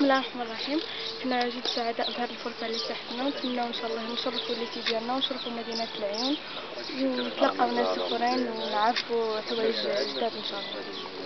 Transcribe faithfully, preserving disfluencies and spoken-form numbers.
بسم الله الرحمن الرحيم. حنا جد سعداء بهذه الفرصة اللي تحتنا، ونتمناو ان شاء الله نشرفوا الليتي ديالنا ونشرفوا مدينة العيون ونتلقاو ناس اخرين ونعرفوا حوايج جداد ان شاء الله.